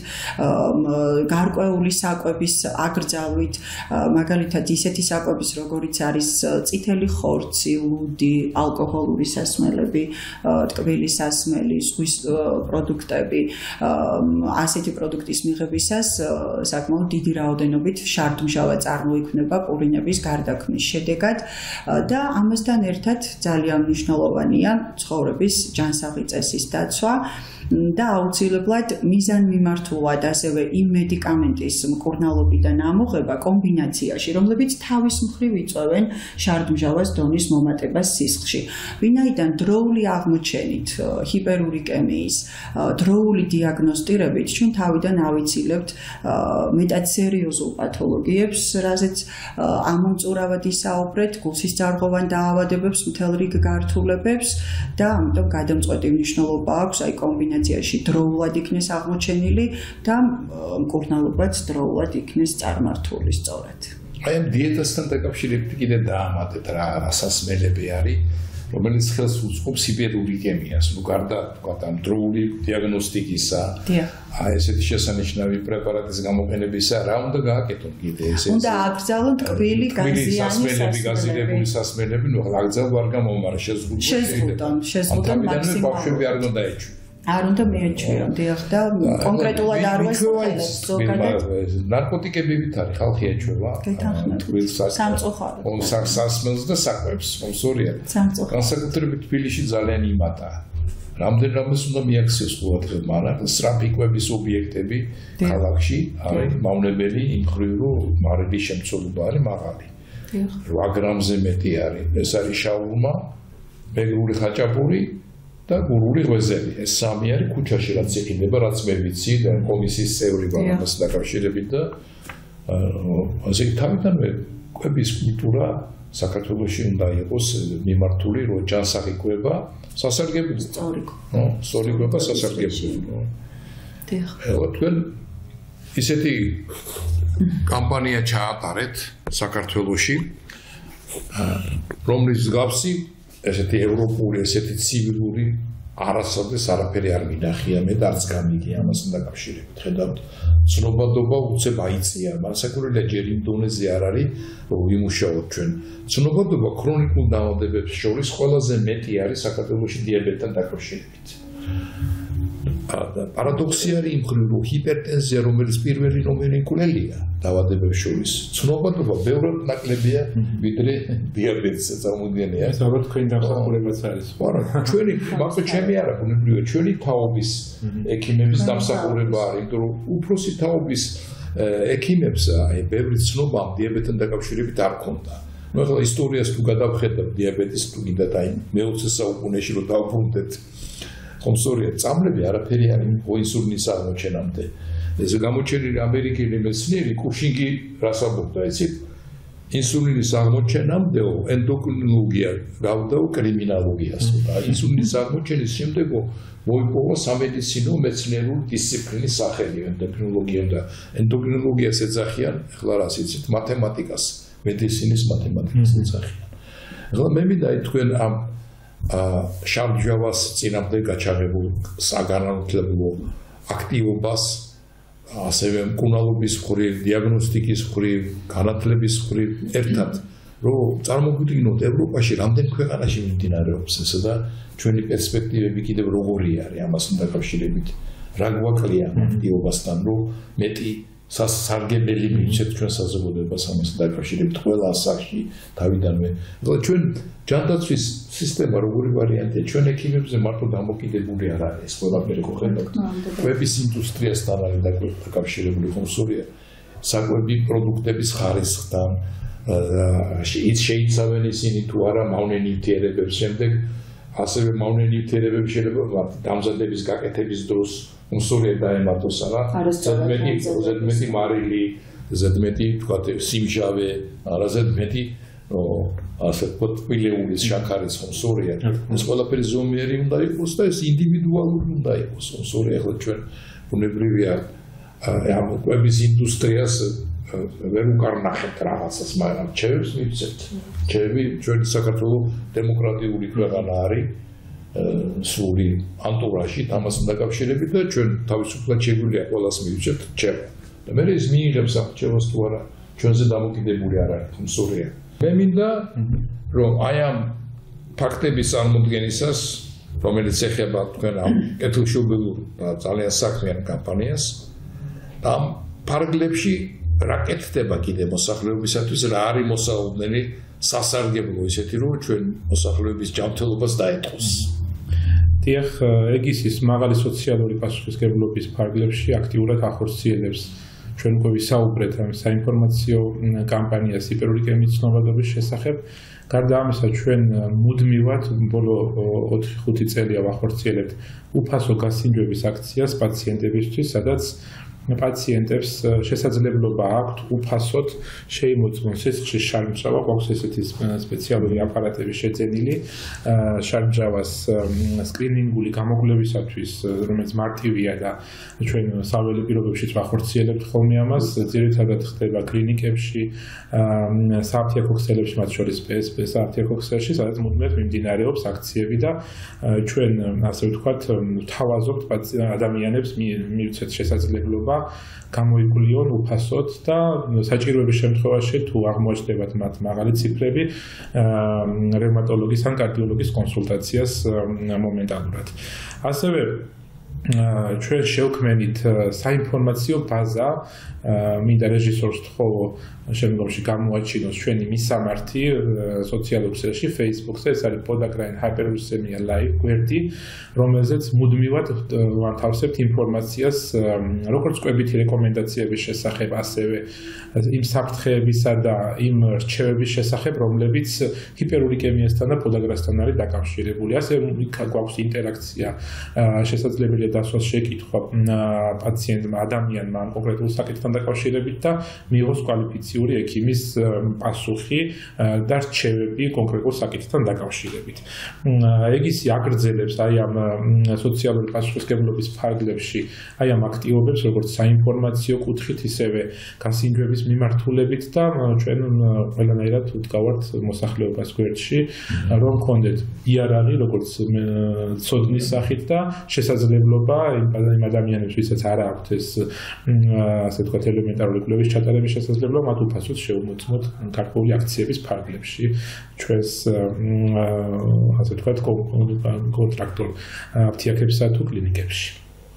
გარკვეული საკვების აკრძალვით, მაგალითად ისეთი საკვების, როგორიც არის წითელი ხორცი, ლუდი, ალკოჰოლური სასმელები, ტკბილი სასმელი, ზღვის პროდუქტები, ასეთი პროდუქტის მიღებისას საკმაოდ დიდი რაოდენობით შარდმჟავა წარმოიქმნება პურინების გარდაქმნის შედეგად და ამასთან ერთად ძალიან მნიშვნელოვანია ცხოვრების ჯანსაღი წესის დაცვა და აუცილებლად მიზანმიმართულად ასევე იმ მედიკამენტის მკურნალობიდან ამოღება კომბინაციაში, რომლებიც თავის მხრივ იწვევენ შარდმჟავას დონის მომატებას სისხლში. ვინაიდან დროული აღმოჩენით ჰიპერურიკემიის, დროული დიაგნოსტირებით ჩვენ თავიდან ავიცილებთ მეტად სერიოზულ პათოლოგიებს, რაზეც ამომწურავად ისაუბრეთ, გულსისძარღვოვან დაავადებებს, მთელ რიგ გართულებებს და ამიტომ გადამწყვეტი მნიშვნელობა აქვს აი კომბინაციაში დროულად იქნეს აღმოჩენილი და მკურნალობაც დროულად იქნეს წარმართული სწორად. აი ამ დიეტასთან დაკავშირებით კიდე დაამატეთ რა სასმელები არის რომელიც ხელს უწყობს ჰიპერურიკემიას, ну გარდა თქვა ამ დროული დიაგნოსტიკისა, აი ესეთი შესანიშნავი პრეპარატის გამოყენებისა, რა უნდა გააკეთონ კიდე ესე. უნდა აკრძალონ ტკბილი გაზიანი გაზირებული სასმელები, ну გაზალ ვარ გამომარა შეზღუდვა. შეზღუდონ, შეზღუდონ მაქსიმალურად. ბავშვები არ უნდა ეჩვი. არ უნდა მიეჩვიონ, დიახ და კონკრეტულად არ ვესწრებს ზოგადად. ნარკოტიკებით არის ხალხი ეჩვევა. გეთანხმებით. სამწუხაროდ. ом სასმელს და საკვებს, ხომსორია. განსაკუთრებით თბილისში ძალიან იმატა. რამდენადაც უნდა მიაქციოს ყოველდღე, მაგრამ სტრაფიკების ობიექტები ქალაქში არის მავნებელი იმ ხრივ, რომ მარილის შემცველობა არის მაღალი. რვა გრამზე მეტი არის. ეს არის შაურმა, მეგრული ხაჭაპური და გურული ღვეზელი. ეს სამი არის ქუჩაში რაც იყიდება, რაც მე ვიცი და კომისიის წევრი ვარ ამასთან დაკავშირებით და ასე თავიდანვე კვების კულტურა საქართველოში უნდა იყოს მიმართული, რომ ჯანსაღი კვება სასარგებლო. სწორი. ნო, სწორი კვება სასარგებლო. დიახ. ეხლა თქვენ ისეთი კამპანია ჩაატარეთ საქართველოში, რომლის მსგავსი ესეთი ევროპული, ესეთი ცივილური არასოდეს არაფერი არ მინახია, მე და არც გამიგია ამასთან დაკავშირებით. ხედავთ, ცნობადობა უცებ აიწია, მაგრამ საკურველია ჯერ იმ დონეზე არ არის, რომ ვიმუშაოთ ჩვენ. ცნობადობა ქრონიკულ დაავადებებს შორის ყველაზე მეტი არის საქართველოში დიაბეტთან დაკავშირებით. პარადოქსი არის იმ ხრივ, რომ ჰიპერტენზია, რომელიც პირველი ნომერი კულელია დაავადებებს შორის, ცნობადობა ბევრად ნაკლებია, ვიდრე დიაბეტზე წარმოუდგენია. ეს ალბათ თქვენი დამსახურებაც არის. არა, ჩვენი მარტო ჩემი არა, ბუნებრივია, ჩვენი თაობის ექიმების დამსახურება არის, იმიტომ რომ უფროსი თაობის ექიმებს აი ბევრი ცნობა დიაბეტთან დაკავშირებით არ ქონდა. ნუ ახლა ისტორიას თუ გადავხედავ დიაბეტის თუ კიდე აი მეოცე საუკუნეში რომ დავბრუნდეთ ხომსორია წამლები არაფერი არ ინსულინის აღმოჩენამდე. ეს გამოჩენილი ამერიკელი მეცნიერი კუშინგი რას ამბობდა იცით? ინსულინის აღმოჩენამდეო ენდოკრინოლოგია გავდა კრიმინოლოგიას. და ინსულინის აღმოჩენის შემდეგ მოიპოვა სამედიცინო მეცნიერული დისციპლინის სახელი ენდოკრინოლოგია და ენდოკრინოლოგიას ეძახიან, ახლა რას იცით, მათემატიკას, მედიცინის მათემატიკას ეძახიან. ახლა მე მინდა თქვენ ამ შარდჟავას წინამდე გაჩაღებულ საგანმანათლებლო აქტივობას ასევე მკურნალობის მხრივ, დიაგნოსტიკის მხრივ, განათლების მხრივ ერთად რომ წარმოგვიდგინოთ ევროპაში რამდენ ქვეყანაში მიმდინარეობს ესა და ჩვენი პერსპექტივები კიდევ როგორი არის ამასთან დაკავშირებით რა გვაკლია აქტივობასთან რომ მეტი სასარგებელი მივცეთ ჩვენ საზოგადოებას ამასთან დაკავშირებით ყველა ასაკში თავიდანვე. ახლა ჩვენ ჯანდაცვის სისტემა როგორი ვარიანტია ჩვენ ექიმებზე მარტო დამოკიდებული არ არის ყველაფერი ხო ხედავთ. კვების ინდუსტრიასთან არის დაკავშირებული ხომსურია საკვები პროდუქტების ხარისხთან ის შეიცავენ ისინი თუ არა მავნე ნივთიერებებს შემდეგ ასევე მავნე ნივთიერებები შეიძლება დამზადების გაკეთების დროს ხომსურია დაემართოს არა ზედმეტი ზედმეტი მარილი ზედმეტი თქვა სიმჟავე არა ზედმეტი ასე პოტპილეულის შაქარის ხომსურია ეს ყველაფერი ზომიერი უნდა იყოს და ეს ინდივიდუალური უნდა იყოს ხომსურია ახლა ჩვენ ბუნებრივია ამ კვების ინდუსტრიას ვერ უკარნახეთ რაღაცას, მაგრამ ჩემს მივცეთ. ჩემი ჩვენი საქართველოს დემოკრატიული ქვეყანა არის სული ანტურაჟი ამასთან დაკავშირებით და ჩვენ თავისუფლად შეგვიძლია ყველას მივცეთ ჩემ. და მე ეს მიიღებს აღჭებას თუ არა ჩვენზე დამოკიდებული არ არის ხომსურია. მე მინდა რომ აი ამ ფაქტების წარმოდგენისას რომელიც ეხება თქვენ ამ კეთილშობილურ და ძალიან საქმიან კამპანიას ამ ფარგლებში რა კეთდება კიდე მოსახლეობისათვის რა არის მოსაუბნელი სასარგებლო ისეთი რომ ჩვენ მოსახლეობის ჯანმრთელობას დაეტყოს. დიახ, ეგ ის მაღალი სოციალური პასუხისმგებლობის ფარგლებში აქტიურად ახორციელებს ჩვენ უკვე ვისაუბრეთ ამ საინფორმაციო კამპანიას ჰიპერურიკემიის ცნობადობის შესახებ. გარდა ამისა ჩვენ მუდმივად ბოლო ოთხი ხუთი წელია ვახორციელებთ უფასო გასინჯვების აქციას პაციენტებისთვის, სადაც პაციენტებს შესაძლებლობა აქვთ უფასოდ შეიმოწმოს სისხლის შარმჟავა, გვაქვს ესეთი სპეციალური აპარატები შეძენილი შარმჟავას სკრინინგული გამოკვლევისათვის, რომელიც მარტივია და ჩვენ საველე პირობებშიც ვახორციელებთ ხოლმე ამას, ძირითადად ხდება კლინიკებში, სააფთიაქო ქსელებში, მათ შორის პე ეს პე სააფთიაქო ქსელში, სადაც მუდმივად მიმდინარეობს აქციები და ჩვენ ასე ვთქვათ, ვთავაზობთ ადამიანებს მივცეთ შესაძლებლობა გამოიკვლიონ უფასოდ და საჭიროების შემთხვევაში თუ აღმოაჩნდებათ მათ მაღალი ციფრები რევმატოლოგის ან კარდიოლოგის კონსულტაციას მომენტალურად. ასევე ჩვენ შევქმნით საინფორმაციო ბაზა, მინდა რეჟისორს ვთხოვო შემდგომში გამოაჩინოს ჩვენი მისამართი სოციალურ ქსელში, Facebook-ზე, ეს არის Podagrain Hyperuricemia Live გვერდი, რომელზეც მუდმივად ვანთავსებთ ინფორმაციას როგორც კვებითი რეკომენდაციების შესახებ, ასევე იმ საფრთხეებისა და იმ რჩევების შესახებ, რომლებიც ჰიპერურიკემიასთან და პოდაგრასთან არის დაკავშირებული. ასევე გვაქვს ინტერაქცია, შესაძლებელია დასვას შეკითხვა პაციენტმა, ადამიანმა ან კონკრეტულ საკითხთან დაკავშირებით და მიიღოს კვალიფიციური ექიმის პასუხი და რჩევები კონკრეტულ საკითხთან დაკავშირებით. ეგ ისი აგრძელებს აი ამ სოციალური პასუხისმგებლობის ფარგლებში აი ამ აქტივობებს, როგორც საინფორმაციო კუთხით, ისევე გასინჯვების მიმართულებით და ჩვენ ყველანაირად ვდგავართ მოსახლეობას გვერდში, რომ გქონდეთ იარაღი, როგორც ცოდნის სახით და შესაძლებლობა იმ ადამიანებს, ვისაც არ აქვთ ეს ასე ვთქვათ ელემენტარული კვლევის ჩატარების შესაძლებლობა, მათ უფასოდ შეუმოწმოთ გარკვეული აქციების ფარგლებში ჩვენს ასე ვთქვათ კონტრაქტულ აფთიაქებსა თუ კლინიკებში.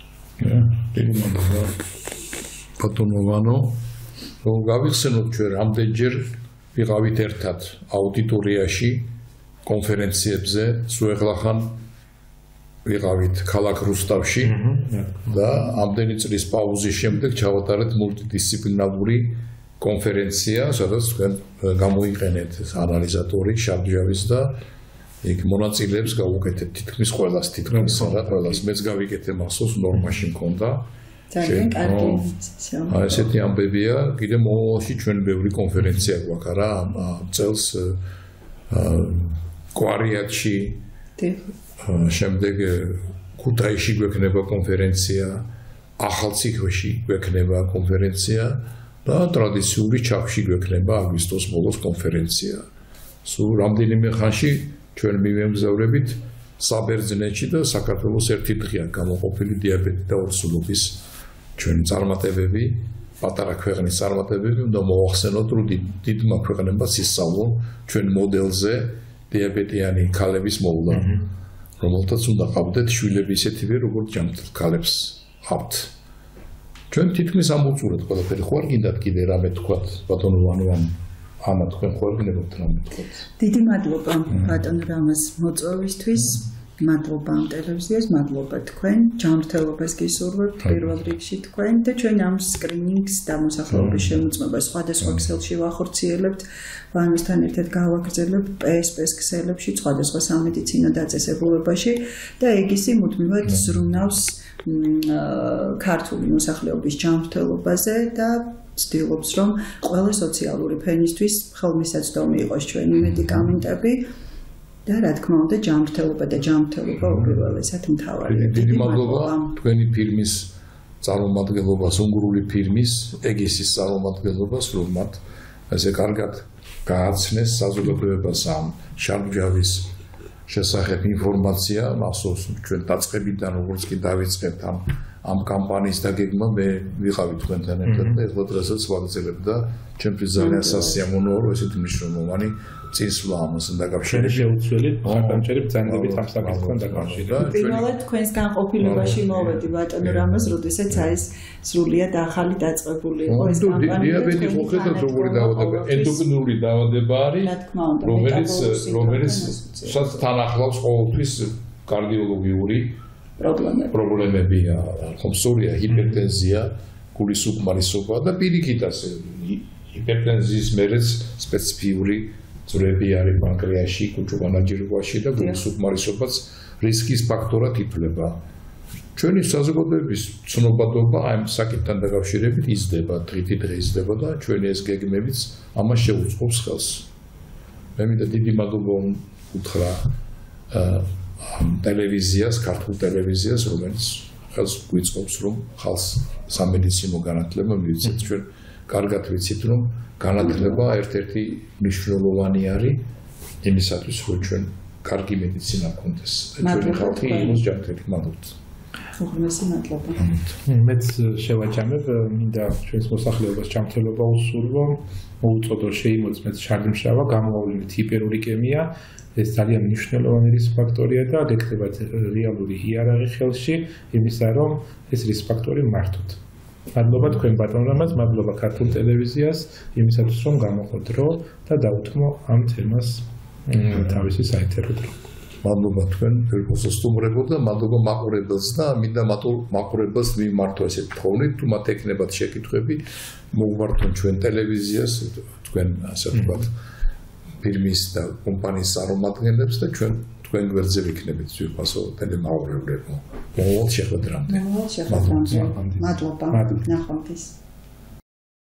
ბატონო ვანო, რომ გავიხსენოთ ჩვენ რამდენჯერ ვიყავით ერთად აუდიტორიაში კონფერენციებზე, სუეღლახან ვიყავით ქალაქ რუსთავში და ამდენი წლის პაუზის შემდეგ ჩავატარეთ მულტიდისციპლინარული კონფერენცია, სადაც თქვენ გამოიყენეთ ანალიზატორი შარდჟავის და იქ მონაწილეებს გავუკეთეთ თითქმის ყველას, თითქმის ყველას მეც გავიკეთე მასოს ნორმაში მქონდა. ძალიან კარგი ინფორმაცია. აი ესეთი ამბებია, კიდე მომავალში ჩვენ ბევრი კონფერენცია გვაქვს რა ამ წელს კვარიატში. შემდეგ ქუთაისში გვექნება კონფერენცია, ახალციხეში გვექნება კონფერენცია და ტრადიციული ჩახში გვექნება აგვისტოს ბოლოს კონფერენცია. სულ რამდენიმე ხანში ჩვენ მივემგზავრებით საბერძნეთში და საქართველოს ერთი დღეა გამოყოფილი დიაბეტი და ორსულობის ჩვენ წარმატებები, პატარა ქვეყნის წარმატებები, უნდა მოახსენოთ, რომ დიდმა ქვეყნებმა ისწავლონ ჩვენ მოდელზე დიაბეტიანი ქალების მოვლა. რომელთაც უნდა ყავდეთ შვილები ისეთივე, როგორც ჯანმრთელ ქალებს ყავთ. ჩვენ თითქმის ამოვწურეთ ყველაფერი. ხوار გინდათ კიდე რამე თქვათ, ბატონო ვანო, ანა თქვენ ხوار გინდებთ რამე თქვათ. დიდი მადლობა ბატონო რამაზ მოწვევისთვის. მადლობა ამ ტელევიზიას, მადლობა თქვენ, ჯანმრთელობას გისურვებთ პირველ რიგში თქვენ და ჩვენ ამ სკრინინგს და მოსახლეობის შემოწმებას სხვადასხვა ქსელში ვახორციელებთ. ვანოსთან ერთად გავაგრძელებთ პე ეს პე-ს ქსელებში, სხვადასხვა სამედიცინო დაწესებულებაში და ეგ ისი მუდმივად ზრუნავს ქართული მოსახლეობის ჯანმრთელობაზე და ცდილობს, რომ ყველა სოციალური ფენისთვის ხელმისაწვდომი იყოს ჩვენი მედიკამენტები. და რა თქმა უნდა ჯანმრთელობა და ჯანმრთელობა უპირველესად მთავარია. დიდი მადლობა თქვენი ფილმის წარმომადგენლობას, უნგრული ფილმის ეგისის წარმომადგენლობას, რომ მათ ესე კარგად გააცნეს საზოგადოებას ამ შარდჟავის შესახებ ინფორმაცია, ახსოვს ჩვენ დაწყებიდან როგორც კი დავიწყებთ ამ ამ კამპანიის დაგეგმა მე ვიყავი თქვენთან ერთად და ეხლა დღესაც ვაგრძელებ და ჩემთვის ძალიან სასიამოვნოა რომ ესეთი მნიშვნელოვანი წინსვლა ამასთან დაკავშირებით შეუცვლელი ხარდამჭერი ბრძანებით ამ საკითხთან დაკავშირებით. პირველად თქვენს განყოფილებაში მოვედი ბატონო რამაზ, როდესაც აი ეს სრულიად ახალი დაწყებული იყო ეს კამპანია. დიაბეტი მოხდა როგორი დაავადება, ენდოკრინული დაავადება არის, რომელიც რომელიც თან ახლავს ყოველთვის კარდიოლოგიური პრობლემებია, ხომსურია, ჰიპერტენზია, გულის უკმარისობა და პირიქით ასე ჰიპერტენზიის მერეც სპეციფიური ძვრები არის პანკრეასში, კუჭოვანაჯირობაში და გულის უკმარისობაც რისკის ფაქტორად ითვლება. ჩვენი საზოგადოების ცნობადობა აი საკითხთან დაკავშირებით იზრდება, დღითიდღე იზრდება და ჩვენი ეს გეგმებიც ამას შეუწყობს ხელს. მე მინდა დიდი მადლობა უთხრა ტელევიზიას, ქართულ ტელევიზიას, რომელიც ხელს გვიწყობს, რომ ხალხს სამედიცინო განათლება მივიცეთ. ჩვენ კარგად ვიცით, რომ განათლება ერთ-ერთი მნიშვნელოვანი არის იმისათვის, რომ ჩვენ კარგი მედიცინა გქონდეს. ჩვენი ხალხი იყოს ჯანმრთელი. მადლობთ. უღრმესი მადლობა. მეც შევაჯამებ, მინდა ჩვენს მოსახლეობას ჯანმრთელობა უსურვო, მოუწოდო შეიმოწმეთ შარდმშავა, გამოავლინეთ ჰიპერურიკემია. ეს ძალიან მნიშვნელოვანი რისკ ფაქტორია და გეკეთებათ რეალური იარაღი ხელში იმისა, რომ ეს რისკ ფაქტორი მართოთ. მადლობა თქვენ ბატონრამაც, მადლობა ქართულ ტელევიზიას იმისათვის, რომ გამოყო დრო და დაუთმო ამ თემას თავისი საინტერესო დრო. მადლობა თქვენ ფერფოსო სტუმრებო და მადლობა მაყურებელს და მინდა მაყურებელს მიმართო ესეთ თხოვნით, თუ მათ ეკნებათ შეკითხვები, მოგვართონ ჩვენ ტელევიზიას, თქვენ ასე ვთქვათ ფირმის და კომპანიის წარმომადგენლებს და ჩვენ თქვენ გვერდზე ვიქნებით ვიფასო ტელემაყურებლებო. მოვალ შეხვედრამდე. მოვალ შეხვედრამდე. მადლობა. ნახვამდის.